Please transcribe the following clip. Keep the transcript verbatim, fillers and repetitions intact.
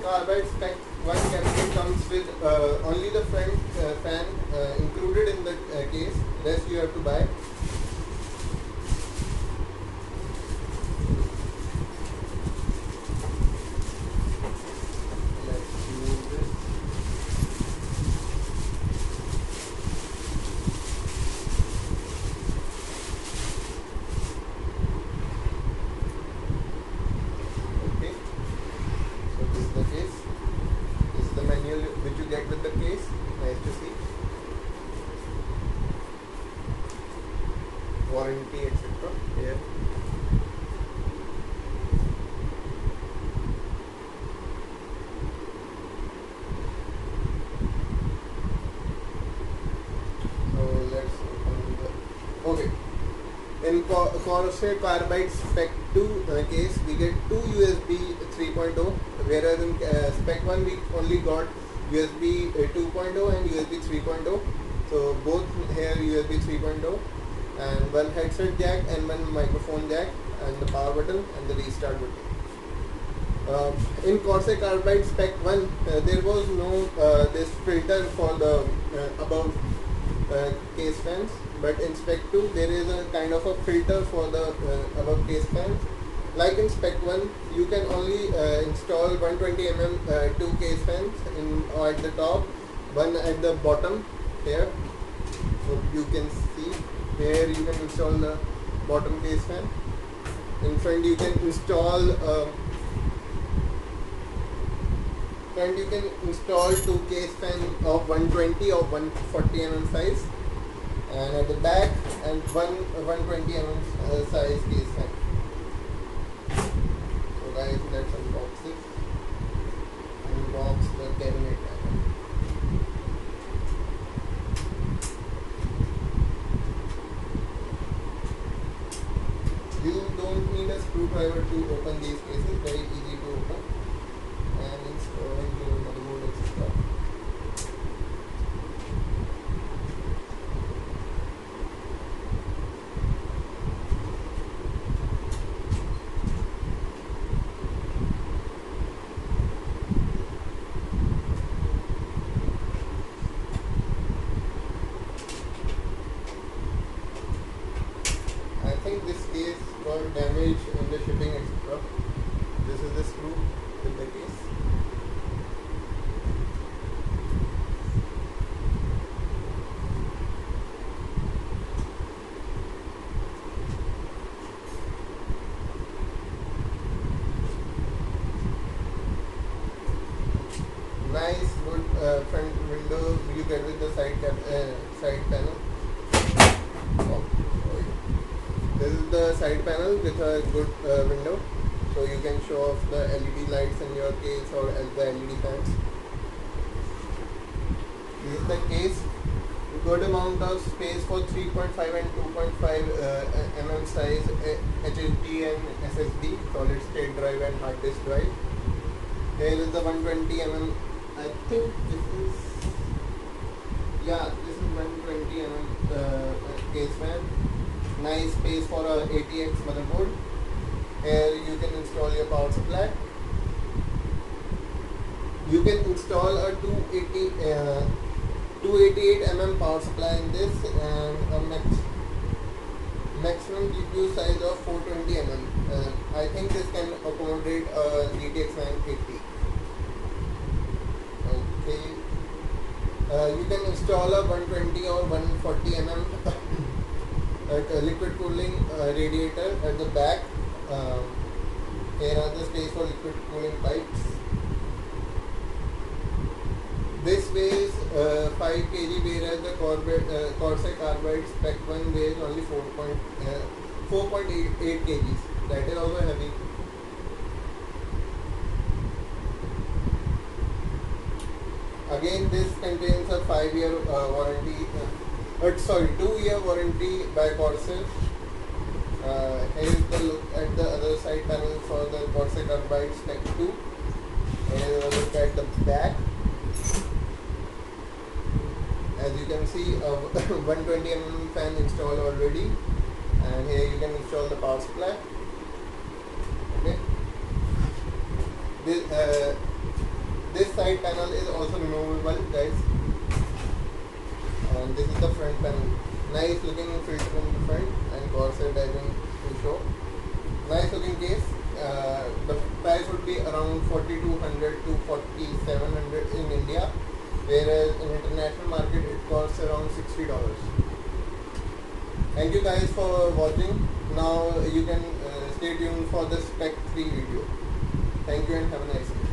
Carbide Spec one cabinet comes with uh, only the front uh, fan uh, included in the uh, case. Rest you have to buy. Let's use this. Okay. So this is the case. This is the manual which you get with the case. Nice to see. Warranty, et cetera. Here. So let's open the. Okay. In Corsair Carbide Spec two uh, case, we get two U S B three point oh, whereas in uh, Spec one we only got U S B uh, two point oh and U S B three point oh. So both here U S B three point oh, and one headset jack and one microphone jack, and the power button and the restart button. Uh, in Corsair Carbide Spec one, uh, there was no uh, this filter for the uh, above uh, case fans. But in Spec two there is a kind of a filter for the uh, above case fans. Like in Spec one, you can only uh, install one hundred twenty millimeter uh, two case fans in, or at the top, one at the bottom here. So you can see here you can install the bottom case fan. In front you can install uh, front you can install two case fan of one hundred twenty or one hundred forty millimeter size. And at the back, and one one hundred twenty millimeter uh, size case fan. So guys, let's unbox it. Unbox the cabinet. You don't need a screwdriver to open these cases. Very easy to open and install your motherboard, et cetera. I think this case got damaged in the shipping, et cetera. This is the screw in the case. Nice, good uh, front window you get with the side cap, uh, side panel. Oh, sorry. This is the side panel with a good uh, window, so you can show off the L E D lights in your case or as the L E D fans. This is the case. Good amount of space for three point five and two point five uh, millimeter size uh, H S D and S S D, solid state drive and hard disk drive. Here is the one hundred twenty millimeter. I think this is, yeah, this is one hundred twenty millimeter uh, case fan. Nice space for a A T X motherboard. Here you can install your power supply. You can install a two eighty, uh, two eighty-eight millimeter power supply in this, and a max, maximum G P U size of four hundred twenty millimeter. Uh, I think this can accommodate a G T X nine eighty. Okay. Uh, you can install a one hundred twenty or one hundred forty millimeter uh, liquid cooling uh, radiator at the back. Um, here are the space for liquid cooling pipes. This weighs uh, five kilograms, whereas the Corsair, uh, Corsair Carbide Spec one weighs only four point eight kilograms. That is also heavy. Again, this contains a five year uh, warranty, uh, uh, sorry, two year warranty by Corsair. Uh, here is the look at the other side panel for the Corsair Carbide Spec two. Here is a look at the back. As you can see, a one hundred twenty millimeter fan installed already, and here you can install the power supply. Okay. This, uh, this side panel is also removable, guys. And this is the front panel. Nice looking filter in the front and Corsair diving to show. Nice looking case. Uh, the price would be around forty-two hundred to forty-seven hundred in India, whereas in international market it costs around sixty dollars. Thank you guys for watching. Now you can uh, stay tuned for the Spec three video. Thank you and have a nice day.